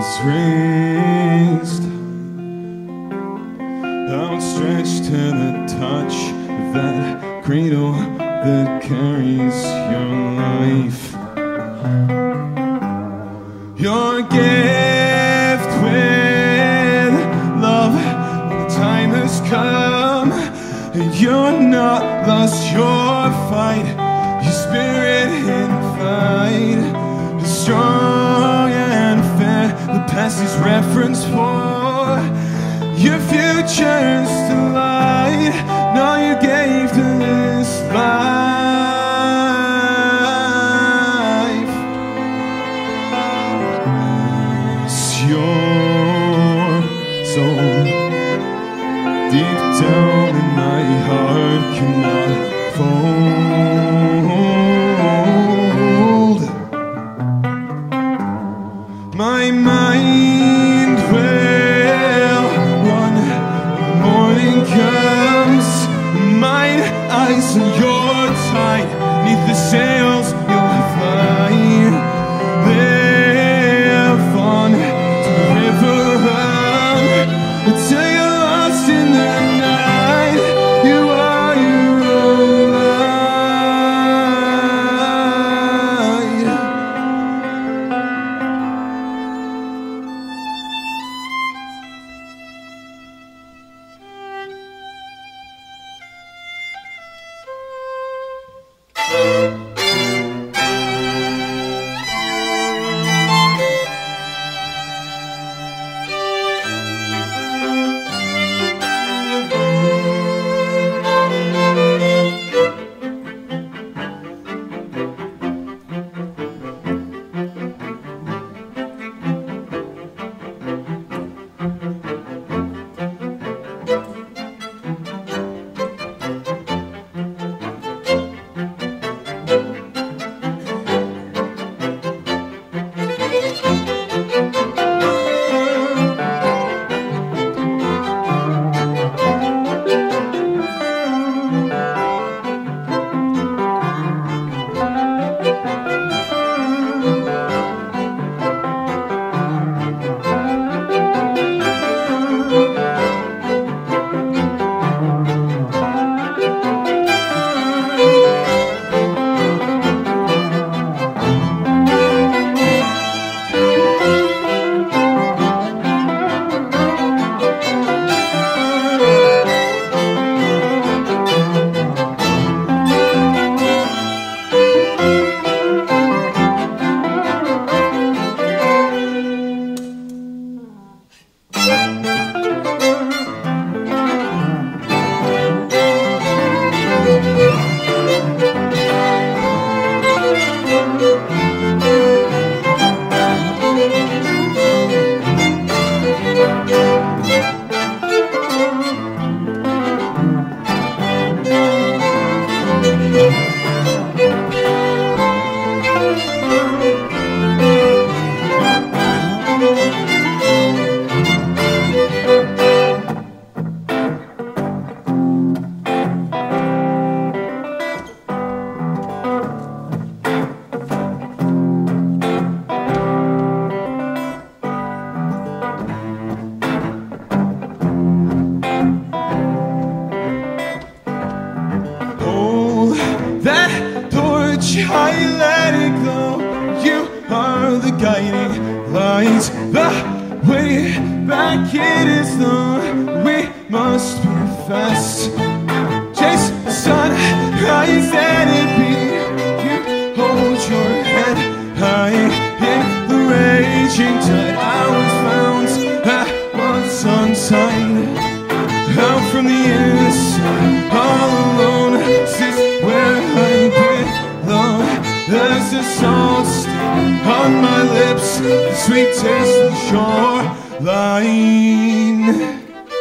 was raised, outstretched to the touch of that cradle that carries your life. Your gift with love, when the time has come, and you're not lost your fight. Your spirit in fight is strong and fair. The past is reference for your future's to light. Now you gave to this life. It's your soul deep down in my heart cannot fold. My mind will run when the morning comes. Mine eyes on your tide, neath the sails you'll fly. Live on to the river run until you're lost in the night. You are your own light. I let it go. You are the guiding light. The way back it is though we must be fast. Chase the sun, rise and it be. You hold your head high in the raging tide. I was found, I was untied. Out from the inside, all alone. This is where I belong. There's a salt stick on my lips, the sweet taste of the shoreline.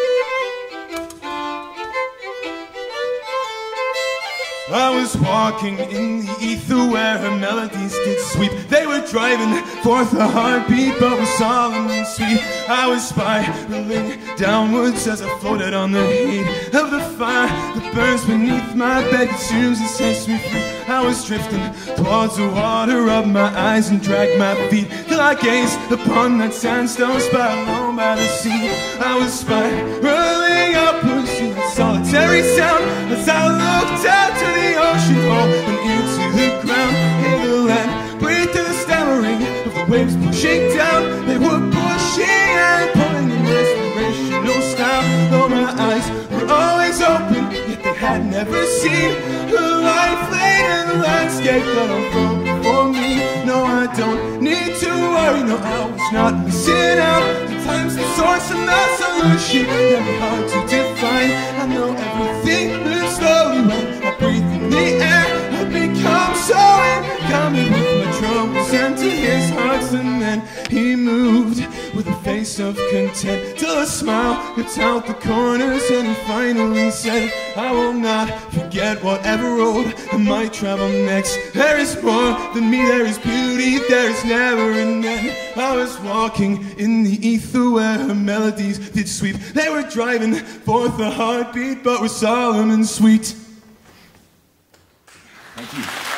I was walking in the ether where her melodies did sweep. They were driving forth a heartbeat, but was solemn and sweet. I was spiraling downwards as I floated on the heat of the fire that burns beneath my bed, consumes and sets me free. I was drifting towards the water, rubbed my eyes and dragged my feet till I gazed upon that sandstone spire alone by the sea. I was spiraling upwards to that solitary sound as I looked out to the ocean floor and into the ground. Hear the land breathe to the stammering of the waves pushing down. They were pushing and pulling in inspirational style. Though my eyes were always open, yet they had never seen the life laid in the landscape that unfolded before me. No, I don't need to worry, no, I was not missing out. Sometimes the source and the solution can be hard to define. I know everything moves slowly when I breathe in the air. I become so incumbent with my troubles and to his heart. And then he moved with a face of content till a smile cuts out the corners, and he finally said, I will not forget whatever road I might travel next. There is more than me, there is beauty, there is never an end. I was walking in the ether where her melodies did sweep. They were driving forth a heartbeat but were solemn and sweet. Thank you.